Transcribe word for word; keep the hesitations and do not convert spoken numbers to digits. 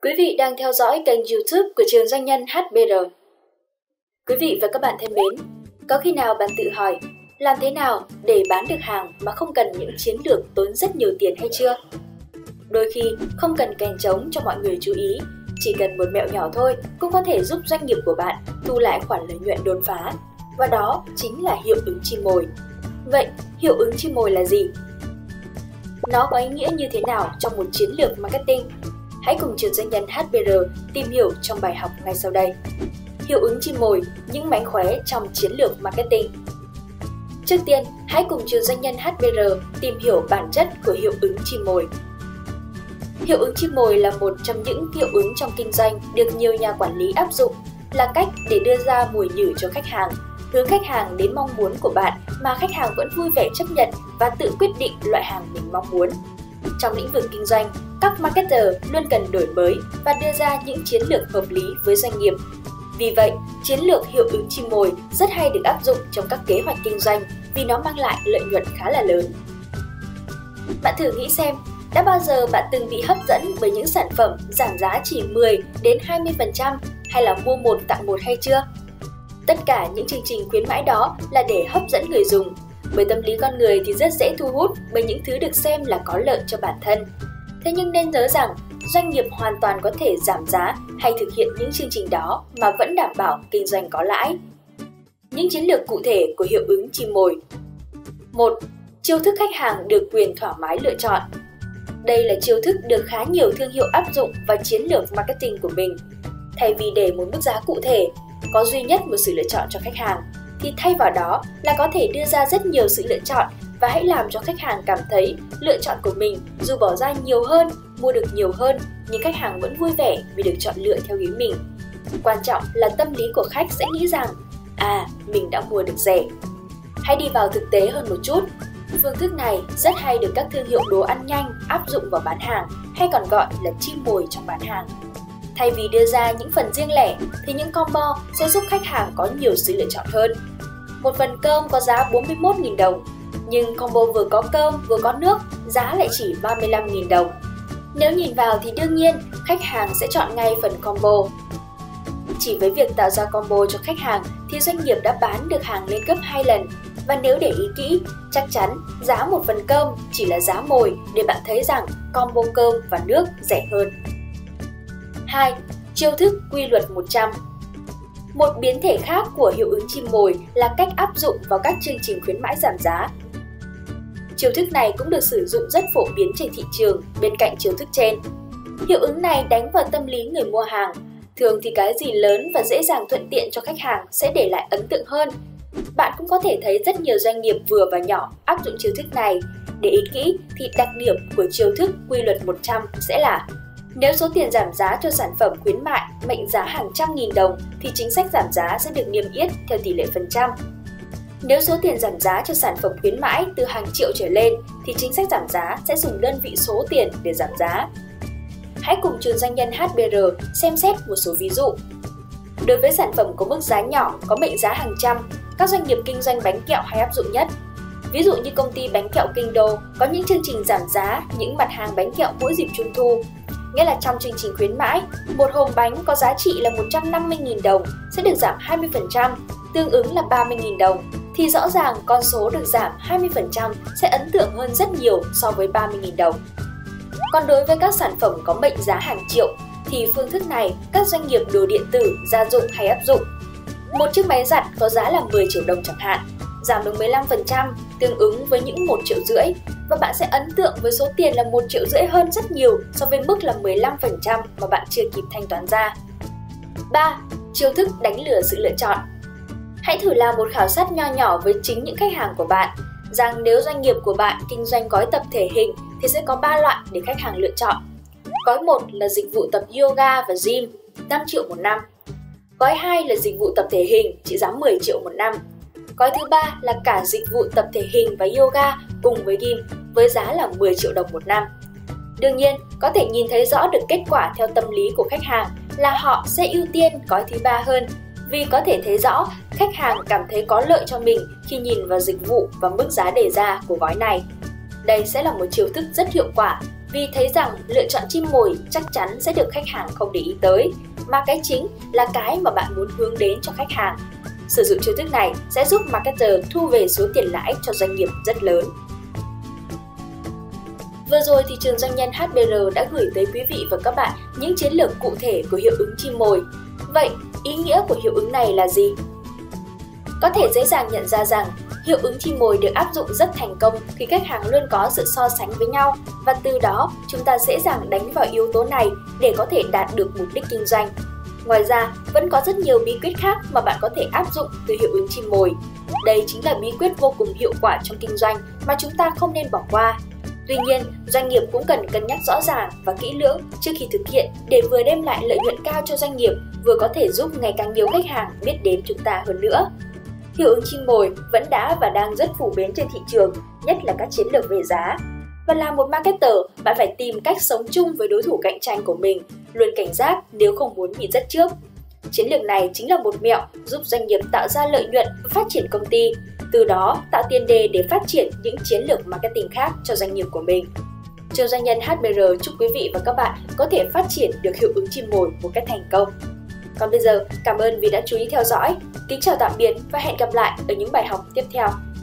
Quý vị đang theo dõi kênh YouTube của trường doanh nhân hát bê rờ. Quý vị và các bạn thân mến, có khi nào bạn tự hỏi làm thế nào để bán được hàng mà không cần những chiến lược tốn rất nhiều tiền hay chưa? Đôi khi không cần kèn trống cho mọi người chú ý, chỉ cần một mẹo nhỏ thôi cũng có thể giúp doanh nghiệp của bạn thu lại khoản lợi nhuận đột phá, và đó chính là hiệu ứng chim mồi. Vậy, hiệu ứng chim mồi là gì? Nó có ý nghĩa như thế nào trong một chiến lược marketing? Hãy cùng trường doanh nhân hát bê rờ tìm hiểu trong bài học ngay sau đây. Hiệu ứng chim mồi, những mánh khóe trong chiến lược marketing. Trước tiên, hãy cùng trường doanh nhân hát bê rờ tìm hiểu bản chất của hiệu ứng chim mồi. Hiệu ứng chim mồi là một trong những hiệu ứng trong kinh doanh được nhiều nhà quản lý áp dụng, là cách để đưa ra mồi nhử cho khách hàng, hướng khách hàng đến mong muốn của bạn mà khách hàng vẫn vui vẻ chấp nhận và tự quyết định loại hàng mình mong muốn. Trong lĩnh vực kinh doanh, các marketer luôn cần đổi mới và đưa ra những chiến lược hợp lý với doanh nghiệp. Vì vậy, chiến lược hiệu ứng chim mồi rất hay được áp dụng trong các kế hoạch kinh doanh vì nó mang lại lợi nhuận khá là lớn. Bạn thử nghĩ xem, đã bao giờ bạn từng bị hấp dẫn bởi những sản phẩm giảm giá chỉ mười đến hai mươi phần trăm hay là mua một tặng một hay chưa? Tất cả những chương trình khuyến mãi đó là để hấp dẫn người dùng, bởi tâm lý con người thì rất dễ thu hút bởi những thứ được xem là có lợi cho bản thân. Thế nhưng nên nhớ rằng, doanh nghiệp hoàn toàn có thể giảm giá hay thực hiện những chương trình đó mà vẫn đảm bảo kinh doanh có lãi. Những chiến lược cụ thể của hiệu ứng chim mồi. một. Chiêu thức khách hàng được quyền thoải mái lựa chọn. Đây là chiêu thức được khá nhiều thương hiệu áp dụng vào chiến lược marketing của mình. Thay vì để một mức giá cụ thể, có duy nhất một sự lựa chọn cho khách hàng, thì thay vào đó là có thể đưa ra rất nhiều sự lựa chọn và hãy làm cho khách hàng cảm thấy lựa chọn của mình dù bỏ ra nhiều hơn, mua được nhiều hơn, nhưng khách hàng vẫn vui vẻ vì được chọn lựa theo ý mình. Quan trọng là tâm lý của khách sẽ nghĩ rằng, à, mình đã mua được rẻ. Hãy đi vào thực tế hơn một chút. Phương thức này rất hay được các thương hiệu đồ ăn nhanh áp dụng vào bán hàng, hay còn gọi là chim mồi trong bán hàng. Thay vì đưa ra những phần riêng lẻ, thì những combo sẽ giúp khách hàng có nhiều sự lựa chọn hơn. Một phần cơm có giá bốn mươi mốt nghìn đồng, nhưng combo vừa có cơm vừa có nước, giá lại chỉ ba mươi lăm nghìn đồng. Nếu nhìn vào thì đương nhiên, khách hàng sẽ chọn ngay phần combo. Chỉ với việc tạo ra combo cho khách hàng thì doanh nghiệp đã bán được hàng lên gấp hai lần. Và nếu để ý kỹ, chắc chắn giá một phần cơm chỉ là giá mồi để bạn thấy rằng combo cơm và nước rẻ hơn. hai. Chiêu thức quy luật một trăm. Một biến thể khác của hiệu ứng chim mồi là cách áp dụng vào các chương trình khuyến mãi giảm giá. Chiêu thức này cũng được sử dụng rất phổ biến trên thị trường bên cạnh chiêu thức trên. Hiệu ứng này đánh vào tâm lý người mua hàng. Thường thì cái gì lớn và dễ dàng thuận tiện cho khách hàng sẽ để lại ấn tượng hơn. Bạn cũng có thể thấy rất nhiều doanh nghiệp vừa và nhỏ áp dụng chiêu thức này. Để ý kỹ thì đặc điểm của chiêu thức quy luật một trăm sẽ là: nếu số tiền giảm giá cho sản phẩm khuyến mại mệnh giá hàng trăm nghìn đồng thì chính sách giảm giá sẽ được niêm yết theo tỷ lệ phần trăm. Nếu số tiền giảm giá cho sản phẩm khuyến mãi từ hàng triệu trở lên thì chính sách giảm giá sẽ dùng đơn vị số tiền để giảm giá. Hãy cùng trường doanh nhân hát bê rờ xem xét một số ví dụ. Đối với sản phẩm có mức giá nhỏ có mệnh giá hàng trăm, các doanh nghiệp kinh doanh bánh kẹo hay áp dụng nhất. Ví dụ như công ty bánh kẹo Kinh Đô có những chương trình giảm giá những mặt hàng bánh kẹo mỗi dịp Trung thu. Nghĩa là trong chương trình khuyến mãi, một hộp bánh có giá trị là một trăm năm mươi nghìn đồng sẽ được giảm hai mươi phần trăm, tương ứng là ba mươi nghìn đồng. Thì rõ ràng con số được giảm hai mươi phần trăm sẽ ấn tượng hơn rất nhiều so với ba mươi nghìn đồng. Còn đối với các sản phẩm có mệnh giá hàng triệu, thì phương thức này các doanh nghiệp đồ điện tử, gia dụng hay áp dụng. Một chiếc máy giặt có giá là mười triệu đồng chẳng hạn, giảm được mười lăm phần trăm, tương ứng với những một triệu rưỡi, và bạn sẽ ấn tượng với số tiền là một triệu rưỡi hơn rất nhiều so với mức là mười lăm phần trăm mà bạn chưa kịp thanh toán ra. ba. Chiêu thức đánh lừa sự lựa chọn. Hãy thử làm một khảo sát nho nhỏ với chính những khách hàng của bạn, rằng nếu doanh nghiệp của bạn kinh doanh gói tập thể hình thì sẽ có ba loại để khách hàng lựa chọn. Gói một là dịch vụ tập yoga và gym, năm triệu một năm. Gói hai là dịch vụ tập thể hình, trị giá mười triệu một năm. Gói thứ ba là cả dịch vụ tập thể hình và yoga cùng với gym với giá là mười triệu đồng một năm. Đương nhiên, có thể nhìn thấy rõ được kết quả theo tâm lý của khách hàng là họ sẽ ưu tiên gói thứ ba hơn, vì có thể thấy rõ khách hàng cảm thấy có lợi cho mình khi nhìn vào dịch vụ và mức giá đề ra của gói này. Đây sẽ là một chiêu thức rất hiệu quả vì thấy rằng lựa chọn chim mồi chắc chắn sẽ được khách hàng không để ý tới, mà cái chính là cái mà bạn muốn hướng đến cho khách hàng. Sử dụng chiêu thức này sẽ giúp marketer thu về số tiền lãi cho doanh nghiệp rất lớn. Vừa rồi thì Trường Doanh nhân hát bê rờ đã gửi tới quý vị và các bạn những chiến lược cụ thể của hiệu ứng chim mồi. Vậy, ý nghĩa của hiệu ứng này là gì? Có thể dễ dàng nhận ra rằng hiệu ứng chim mồi được áp dụng rất thành công khi khách hàng luôn có sự so sánh với nhau, và từ đó chúng ta dễ dàng đánh vào yếu tố này để có thể đạt được mục đích kinh doanh. Ngoài ra, vẫn có rất nhiều bí quyết khác mà bạn có thể áp dụng từ hiệu ứng chim mồi. Đây chính là bí quyết vô cùng hiệu quả trong kinh doanh mà chúng ta không nên bỏ qua. Tuy nhiên, doanh nghiệp cũng cần cân nhắc rõ ràng và kỹ lưỡng trước khi thực hiện để vừa đem lại lợi nhuận cao cho doanh nghiệp, vừa có thể giúp ngày càng nhiều khách hàng biết đến chúng ta hơn nữa. Hiệu ứng chim mồi vẫn đã và đang rất phổ biến trên thị trường, nhất là các chiến lược về giá. Và là một marketer, bạn phải tìm cách sống chung với đối thủ cạnh tranh của mình, luôn cảnh giác nếu không muốn bị dắt trước. Chiến lược này chính là một mẹo giúp doanh nghiệp tạo ra lợi nhuận và phát triển công ty, từ đó tạo tiền đề để phát triển những chiến lược marketing khác cho doanh nghiệp của mình. Trường Doanh nhân hát bê rờ chúc quý vị và các bạn có thể phát triển được hiệu ứng chim mồi một cách thành công. Còn bây giờ, cảm ơn vì đã chú ý theo dõi. Kính chào tạm biệt và hẹn gặp lại ở những bài học tiếp theo.